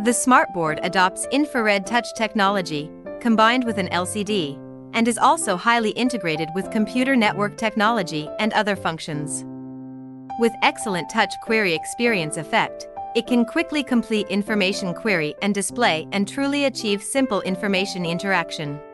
The smartboard adopts infrared touch technology, combined with an LCD, and is also highly integrated with computer network technology and other functions. With excellent touch query experience effect, it can quickly complete information query and display and truly achieve simple information interaction.